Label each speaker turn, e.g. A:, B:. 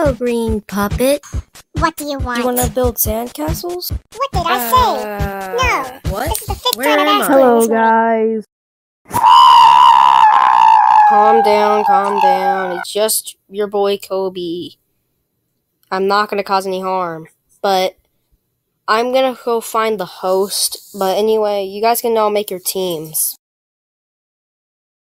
A: Hello, green puppet.
B: What do you want?
A: Do you want to build sandcastles?
B: What did I say? No.
A: What?
B: This is the fifth
A: Where
B: time
A: am
B: I've
A: I?
B: asked
C: Hello,
B: you.
C: guys.
A: Calm down, calm down. It's just your boy Kobe. I'm not going to cause any harm, but I'm going to go find the host. But anyway, you guys can all make your teams.